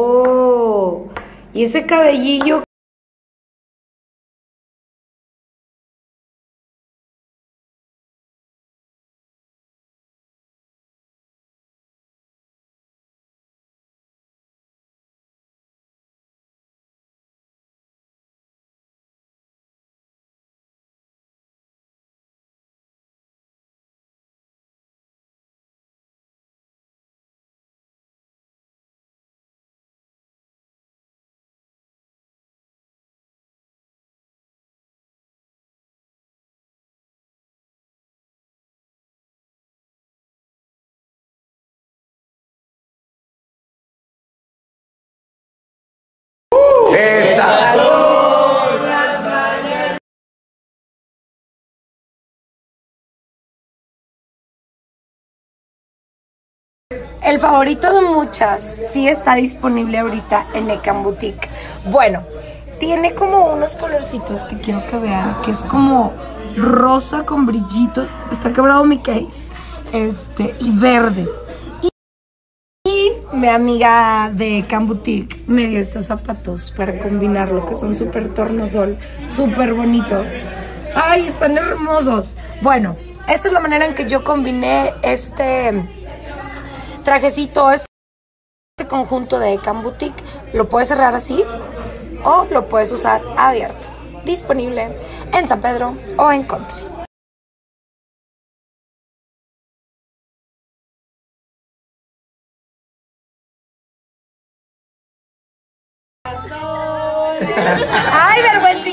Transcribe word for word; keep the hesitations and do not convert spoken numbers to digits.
Oh, y ese cabellillo. Estas son las mañanas. El favorito de muchas sí está disponible ahorita en Ecam Boutique. Bueno, tiene como unos colorcitos que quiero que vean, que es como rosa con brillitos. Está quebrado mi case. Este, y verde. Y mi amiga de Ecam Boutique me dio estos zapatos para combinarlo, que son súper tornasol, súper bonitos. ¡Ay, están hermosos! Bueno, esta es la manera en que yo combiné este trajecito, este conjunto de Ecam Boutique. Lo puedes cerrar así o lo puedes usar abierto. Disponible en San Pedro o en Country. ¡Ay, vergüenza!